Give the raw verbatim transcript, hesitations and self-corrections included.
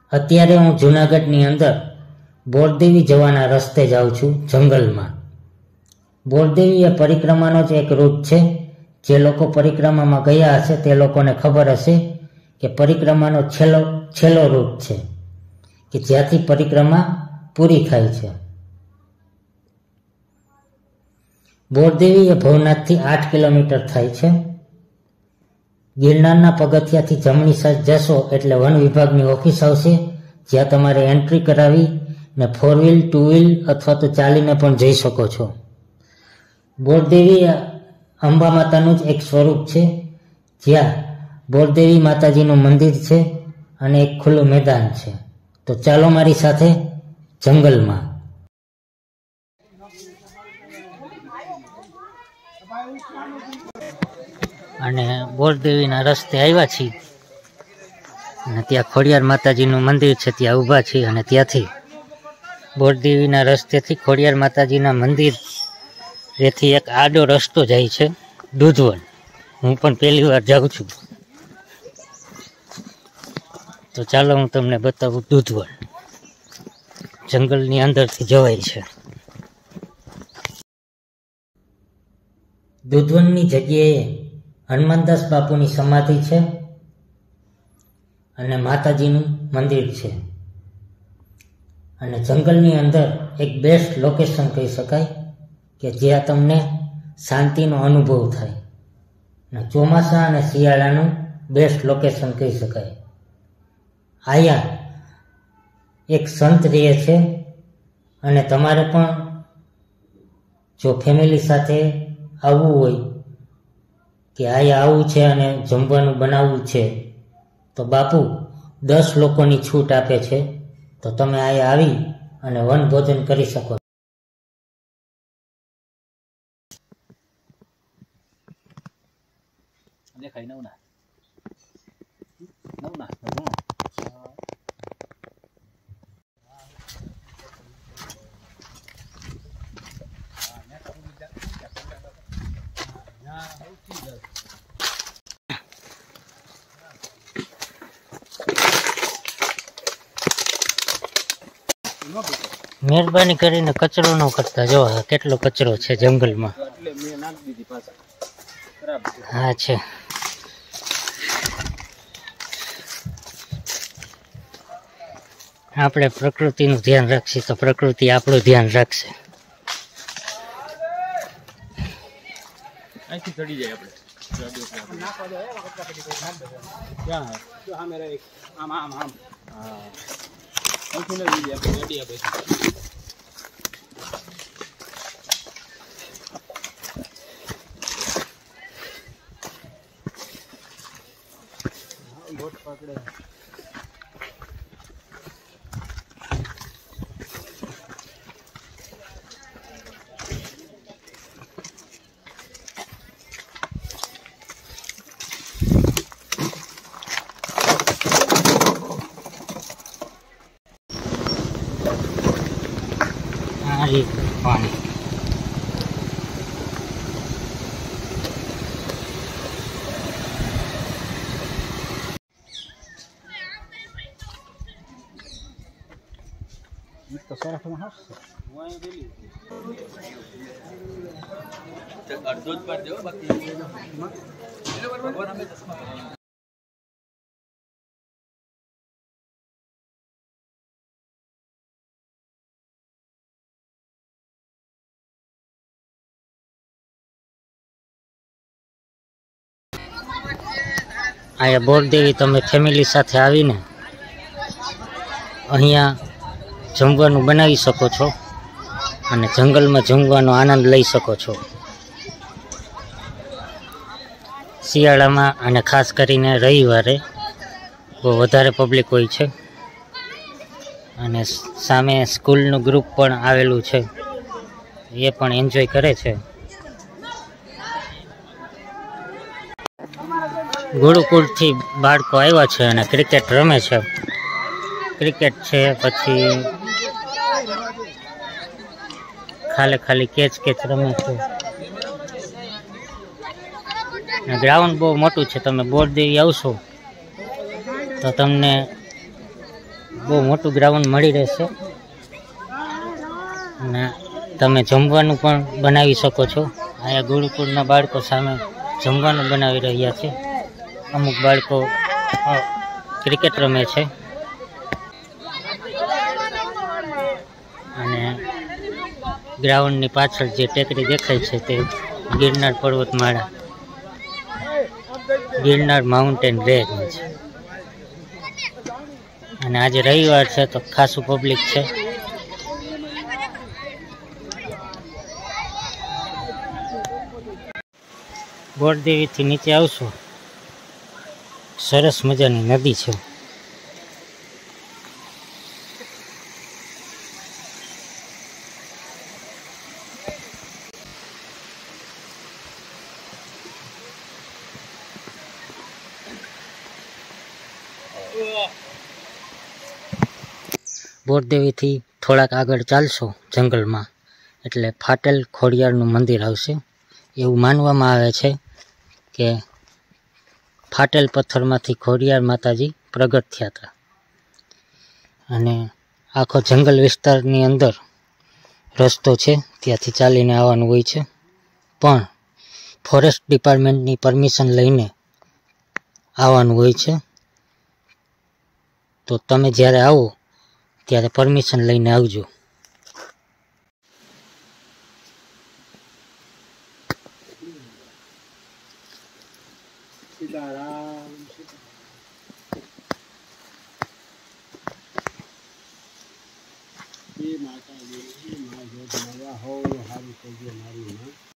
અત્યારે હું જૂનાગઢની અંદર બોરદેવી જવાના રસ્તે જાઉં છું જંગલમાં. બોરદેવી એ પરિક્રમાનો જ એક રૂટ છે. જે લોકો પરિક્રમામાં ગયા હશે તે લોકોને ખબર હશે કે પરિક્રમાનો છેલ્લો છેલ્લો રૂટ છે કે જ્યાંથી પરિક્રમા પૂરી થાય છે. બોરદેવી એ ભવનાથથી આઠ કિલોમીટર થાય છે. ગિરનારના પગથિયાથી જમણી સાઈડ જશો એટલે વન વિભાગની ઓફિસ આવશે, જ્યાં તમારે એન્ટ્રી કરાવી ને ફોર વ્હીલ ટુ વ્હીલ અથવા તો ચાલીને પણ જઈ શકો છો. બોરદેવી અંબા માતાનું જ એક સ્વરૂપ છે, જ્યાં બોરદેવી માતાજીનું મંદિર છે અને એક ખુલ્લું મેદાન છે. તો ચાલો મારી સાથે જંગલમાં. અને બોરદેવીના રસ્તે આવ્યા છીએ અને ત્યાં ખોડિયાર માતાજીનું મંદિર છે, ત્યાં ઊભા છીએ. અને ત્યાંથી બોરદેવીના રસ્તેથી ખોડિયાર માતાજીના મંદિર એથી એક આડો રસ્તો જાય છે દૂધવન. હું પણ પહેલી વાર જાઉં છું, તો ચાલો હું તમને બતાવું. દૂધવન જંગલની અંદરથી જવાય છે. દૂધવનની જગ્યાએ હનુમાનદાસ બાપુની સમાધિ છે અને માતાજીનું મંદિર છે. અને જંગલની અંદર એક બેસ્ટ લોકેશન કહી શકાય કે જ્યાં તમને શાંતિનો અનુભવ થાય. અને ચોમાસા અને શિયાળાનું બેસ્ટ લોકેશન કહી શકાય. આયા એક સંત રહે છે અને તમારે પણ જો ફેમિલી સાથે આવવું હોય કે આયા આવવું છે અને જમવાનું બનાવવું છે, તો બાપુ દસ લોકોની છૂટ આપે છે. તો તમે આયા આવી અને વન ભોજન કરી શકો. મહેરબાની કરીને કચરો ન કરતા. જો કેટલો કચરો છે જંગલમાં. હા છે. આપણે પ્રકૃતિનું ધ્યાન રાખીએ તો પ્રકૃતિ આપણું ધ્યાન રાખશે. પાણી તો સરફમાં હશે. અડધો જ પાડ દેવો, બાકી અહીંયા બોરદેવી તમે ફેમિલી સાથે આવીને અહીંયા જમવાનું બનાવી શકો છો અને જંગલમાં જમવાનો આનંદ લઈ શકો છો. શિયાળામાં અને ખાસ કરીને રવિવારે બહુ વધારે પબ્લિક હોય છે. અને સામે સ્કૂલનું ગ્રુપ પણ આવેલું છે, એ પણ એન્જોય કરે છે. ગુરુકુળથી બાળકો આવ્યા છે અને ક્રિકેટ રમે છે. ક્રિકેટ છે, પછી ખાલી ખાલી કેચ કેચ રમે છે. ગ્રાઉન્ડ બહુ મોટું છે. તમે બોરદેવી આવશો તો તમને બહુ મોટું ગ્રાઉન્ડ મળી રહેશે અને તમે જમવાનું પણ બનાવી શકો છો. અહીંયા ગુરુકુળના બાળકો સામે જમવાનું બનાવી રહ્યા છે. અમુક બાળકો ક્રિકેટ રમે છે અને ગ્રાઉન્ડની પાછળ જે ટેકરી દેખાય છે તે ગિરનાર પર્વતમાળા, ગિરનાર માઉન્ટેન રેન્જ છે. અને આજે રવિવાર છે તો ખાસું પબ્લિક છે. બોરદેવીથી નીચે આવશો, સરસ મજાની નદી છે. બોરદેવીથી થોડાક આગળ ચાલશો જંગલમાં એટલે ફાટેલ ખોડિયારનું મંદિર આવશે. એવું માનવામાં આવે છે કે ફાટેલ પથ્થરમાંથી ખોડિયાર માતાજી પ્રગટ થયા હતા અને આખો જંગલ વિસ્તારની અંદર રસ્તો છે, ત્યાંથી ચાલીને આવવાનું હોય છે. પણ ફોરેસ્ટ ડિપાર્ટમેન્ટની પરમિશન લઈને આવવાનું હોય છે. તો તમે જ્યારે આવો ત્યારે પરમિશન લઈને આવજો. સીતારામ. એ માતાજી એ મા જોત મારા હો હારું કરજો મારી માં.